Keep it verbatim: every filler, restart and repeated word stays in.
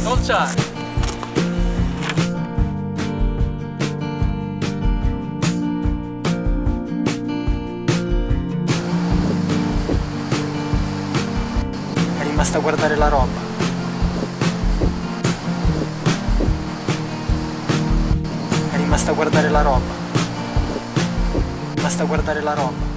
Forza! È rimasta a guardare la roba. È rimasta a guardare la roba. Basta guardare la roba.